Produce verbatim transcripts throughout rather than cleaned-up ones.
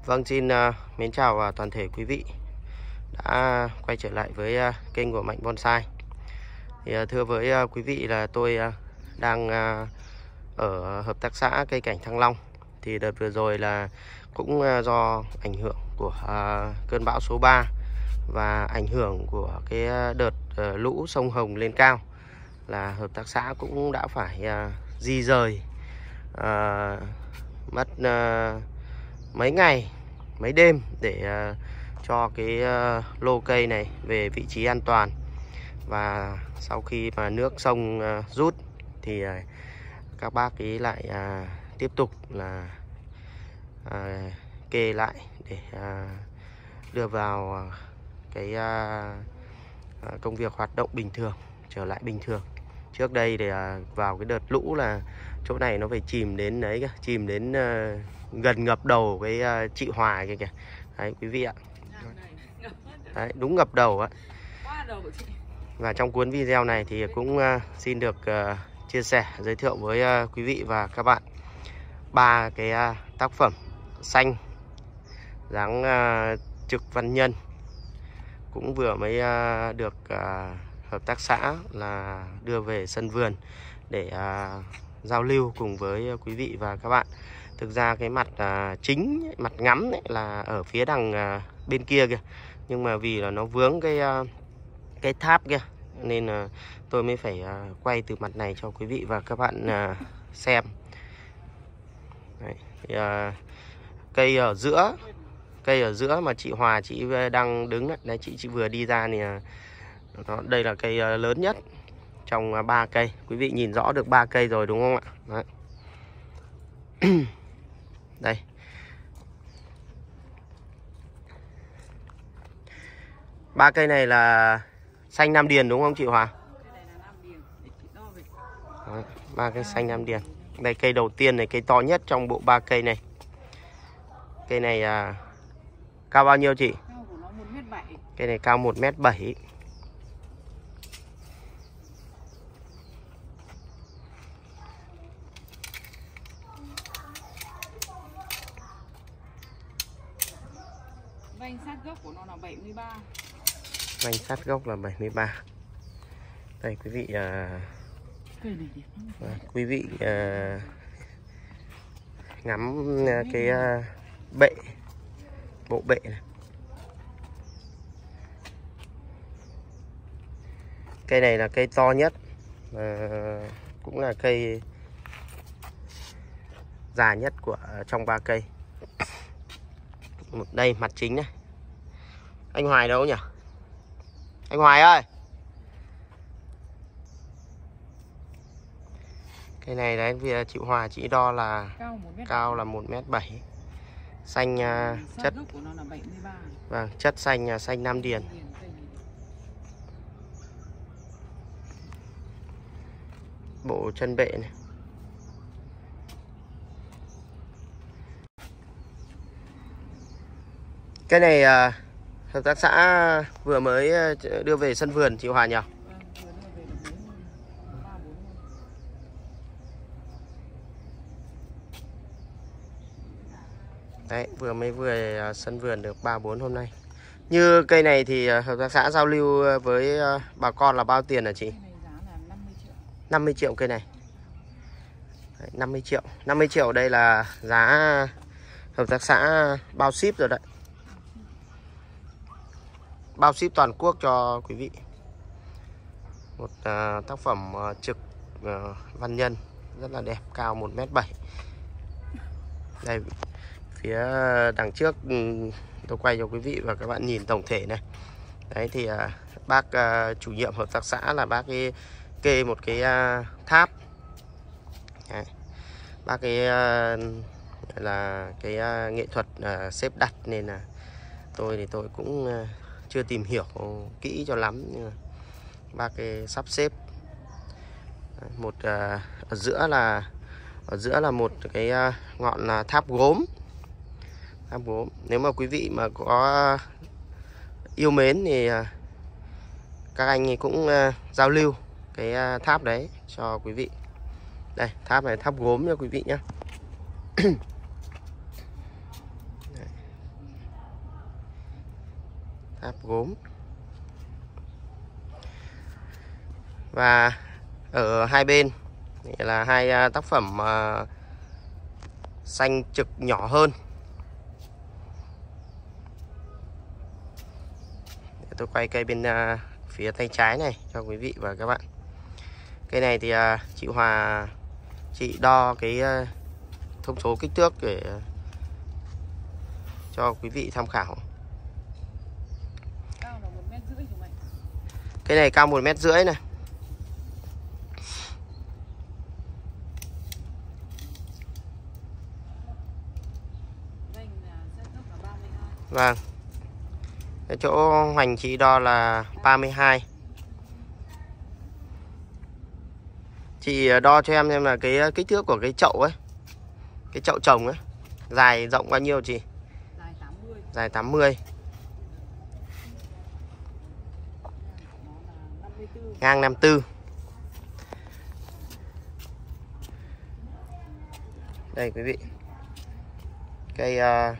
Vâng, xin uh, mến chào uh, toàn thể quý vị đã quay trở lại với uh, kênh của Mạnh Bonsai. Thì, uh, thưa với uh, quý vị là tôi uh, đang uh, ở hợp tác xã cây cảnh Thăng Long. Thì đợt vừa rồi là cũng uh, do ảnh hưởng của uh, cơn bão số ba và ảnh hưởng của cái đợt uh, lũ sông Hồng lên cao, là hợp tác xã cũng đã phải uh, di rời, uh, mất uh, mấy ngày mấy đêm để uh, cho cái uh, lô cây này về vị trí an toàn. Và sau khi mà nước sông uh, rút thì uh, các bác ý lại uh, tiếp tục là uh, kê lại để uh, đưa vào uh, cái uh, công việc hoạt động bình thường, trở lại bình thường. Trước đây thì uh, vào cái đợt lũ là chỗ này nó phải chìm đến đấy, chìm đến uh, gần ngập đầu cái uh, chị Hòa kia kìa. Đấy quý vị ạ. Đấy, đúng ngập đầu á. Và trong cuốn video này thì cũng uh, xin được uh, chia sẻ, giới thiệu với uh, quý vị và các bạn ba cái uh, tác phẩm xanh dáng uh, Trực Văn Nhân, cũng vừa mới uh, được uh, hợp tác xã là đưa về sân vườn để uh, giao lưu cùng với quý vị và các bạn. Thực ra cái mặt uh, chính, mặt ngắm ấy, là ở phía đằng uh, bên kia kìa, nhưng mà vì là nó vướng cái uh, cái tháp kia nên là uh, tôi mới phải uh, quay từ mặt này cho quý vị và các bạn uh, xem. Đấy, thì, uh, cây ở giữa, cây ở giữa mà chị Hòa chị đang đứng đấy, đấy chị chị vừa đi ra thì uh, đó, đây là cây uh, lớn nhất trong uh, ba cây. Quý vị nhìn rõ được ba cây rồi đúng không ạ? Đấy. Đây. Ba cây này là xanh Nam Điền đúng không chị Hòa? Đấy, ba cây xanh Nam Điền. Đây cây đầu tiên này, cây to nhất trong bộ ba cây này. Cây này à, cao bao nhiêu chị? Cây này cao một mét bảy. Vành sát gốc của nó là bảy mươi ba. Vành sát gốc là bảy mươi ba. Đây quý vị à, quý vị à, ngắm cái à, bệ, bộ bệ này. Cây này là cây to nhất, à, cũng là cây già nhất của trong ba cây. Đây mặt chính này. Anh Hoài đâu nhỉ? Anh Hoài ơi. Cây này đấy, vì chị Hòa chị đo là cao là một mét bảy. Xanh uh, chất của nó là bảy mươi ba. Vâng, chất xanh uh, xanh Nam Điền. Bộ chân bệ này. Cái này uh, hợp tác xã vừa mới đưa về sân vườn chị Hòa nhỉ? Đấy, vừa mới về sân vườn được ba bốn hôm nay. Như cây này thì hợp tác xã giao lưu với bà con là bao tiền hả chị? năm mươi triệu cây này. Đấy, năm mươi triệu. năm mươi triệu đây là giá hợp tác xã bao ship rồi đấy. Bao ship toàn quốc cho quý vị. Một uh, tác phẩm uh, Trực uh, Văn Nhân rất là đẹp, cao một mét bảy. Đây, phía đằng trước tôi quay cho quý vị và các bạn nhìn tổng thể này. Đấy thì uh, bác uh, chủ nhiệm hợp tác xã là bác ấy kê một cái uh, tháp. Đấy. Bác ấy uh, là cái uh, nghệ thuật uh, xếp đặt, nên là tôi thì tôi cũng uh, chưa tìm hiểu kỹ cho lắm, nhưng mà bác ấy sắp xếp một uh, ở giữa là ở giữa là một cái uh, ngọn uh, tháp gốm. Tháp gốm. Nếu mà quý vị mà có yêu mến thì uh, các anh ấy cũng uh, giao lưu cái uh, tháp đấy cho quý vị. Đây, tháp này tháp gốm nha quý vị nhé. áp gốm. Và ở hai bên là hai tác phẩm uh, xanh trực nhỏ hơn. Để tôi quay cây bên uh, phía tay trái này cho quý vị và các bạn. Cây này thì uh, chị Hòa chị đo cái uh, thông số kích thước để uh, cho quý vị tham khảo. Cao là một mét rưỡi. Cây này cao một mét rưỡi này. Vâng. Cái chỗ hoành chị đo là ba mươi hai. Chị đo cho em xem là cái kích thước của cái chậu ấy, cái chậu trồng ấy, dài rộng bao nhiêu chị? Dài tám mươi. Dài tám mươi. Ngang năm mươi tư. Đây quý vị. Cây uh,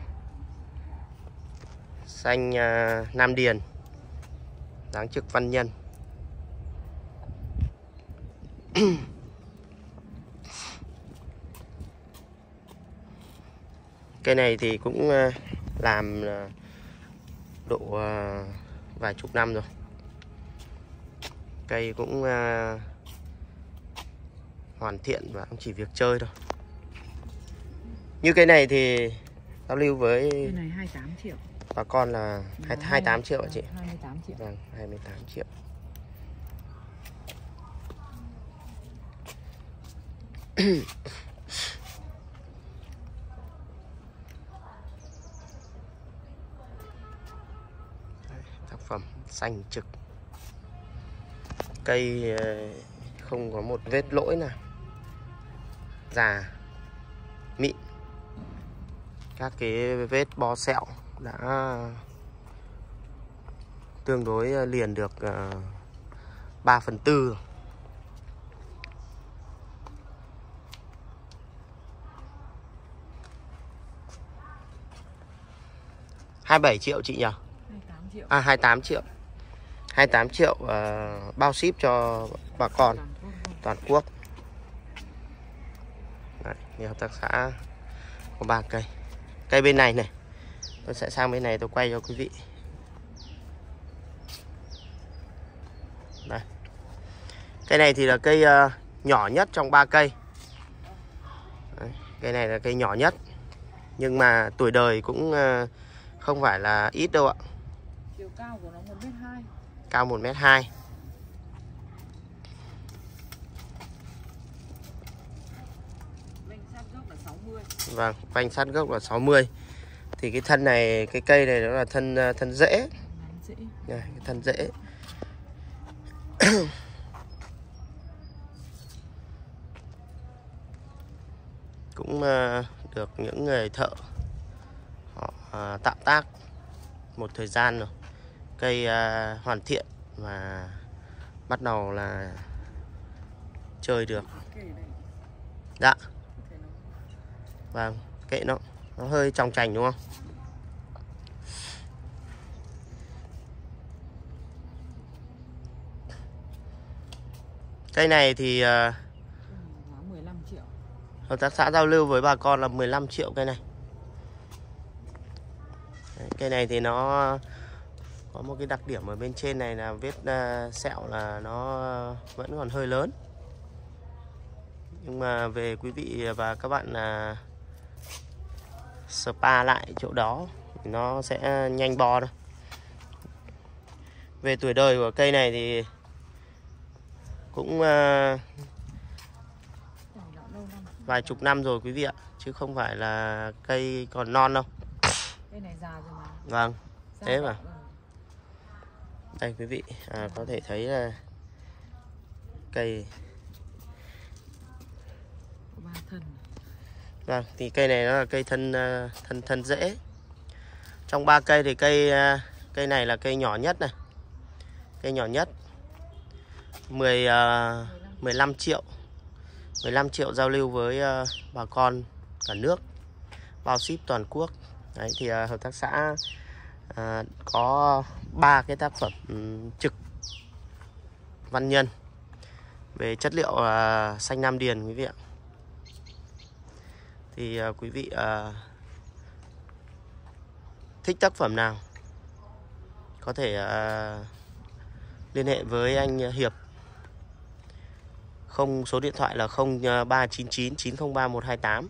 xanh uh, Nam Điền, dáng trực văn nhân. Cây này thì cũng uh, làm uh, độ uh, vài chục năm rồi. Cây cũng uh, hoàn thiện và cũng chỉ việc chơi thôi. Như cây này thì giao lưu với cây này hai mươi tám triệu. Bà con là hai mươi tám triệu hả chị? hai mươi tám triệu. Vâng, hai mươi tám triệu. Tác phẩm xanh trực. Cây không có một vết lỗi nào. Già, mịn. Các cái vết bo sẹo đã tương đối liền được ba phần tư rồi. hai mươi bảy triệu chị nhỉ? hai mươi tám triệu. À hai mươi tám triệu. hai mươi tám triệu uh, bao ship cho bà con toàn quốc. Đấy, như hợp tác xã có ba cây. Cây bên này này, tôi sẽ sang bên này tôi quay cho quý vị. Đây. Cây này thì là cây uh, nhỏ nhất trong ba cây. Đấy, cây này là cây nhỏ nhất, nhưng mà tuổi đời cũng uh, không phải là ít đâu ạ. Chiều cao của nó một mét hai. Cao một mét hai. Vành sát gốc là sáu mươi. Vâng, vành sát gốc là sáu mươi. Thì cái thân này, cái cây này nó là thân thân rễ. Rễ. Đây, cái thân rễ. Cũng uh, được những người thợ họ uh, tạo tác một thời gian rồi. Cây uh, hoàn thiện và bắt đầu là chơi được. Dạ. Vâng, kệ nó. Nó hơi trong chành đúng không? Cây này thì uh, mười lăm triệu. hợp tác xã giao lưu với bà con là mười lăm triệu cây này. Đấy, cây này thì nó có một cái đặc điểm ở bên trên này là vết uh, sẹo là nó vẫn còn hơi lớn. Nhưng mà về quý vị và các bạn uh, spa lại chỗ đó thì nó sẽ nhanh bo thôi. Về tuổi đời của cây này thì cũng uh, vài chục năm rồi quý vị ạ, chứ không phải là cây còn non đâu. Cây này già rồi mà. Vâng, thế mà. Đây quý vị à, có thể thấy là cây. Vâng, thì cây này nó là cây thân thân thân rễ. Trong ba cây thì cây cây này là cây nhỏ nhất này. Cây nhỏ nhất. mười, uh, mười lăm triệu. mười lăm triệu giao lưu với uh, bà con cả nước. Bao ship toàn quốc. Đấy thì uh, hợp tác xã à, có ba cái tác phẩm um, trực văn nhân về chất liệu uh, xanh Nam Điền quý vị ạ. Thì uh, quý vị uh, thích tác phẩm nào có thể uh, liên hệ với anh Hiệp. Không, số điện thoại là không ba chín chín chín không ba một hai tám.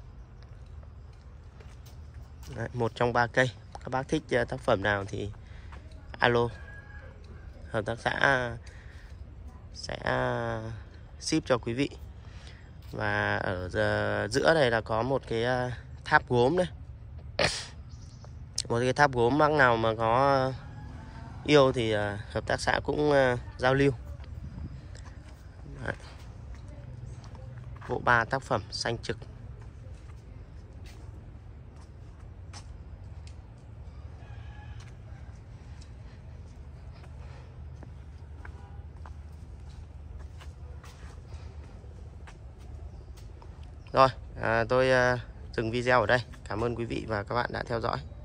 Đấy, một trong ba cây. Các bác thích uh, tác phẩm nào thì alo, hợp tác xã sẽ uh, ship cho quý vị. Và ở uh, giữa này là có một cái uh, tháp gốm đấy. Một cái tháp gốm bác nào mà có yêu thì uh, hợp tác xã cũng uh, giao lưu. Đấy. Bộ ba tác phẩm xanh trực. Rồi, à, tôi à, dừng video ở đây. Cảm ơn quý vị và các bạn đã theo dõi.